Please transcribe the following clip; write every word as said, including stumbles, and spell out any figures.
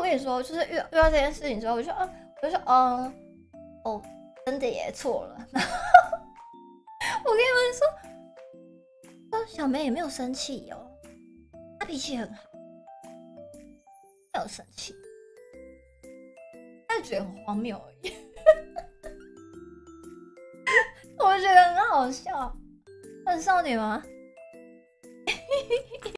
跟你说，就是遇遇到这件事情之后，我就啊，我就说，嗯，哦，真的也错了。我跟你们说，说小梅也没有生气哦，她脾气很好，没有生气，她觉得很荒谬而已。我觉得很好笑，很少女吗？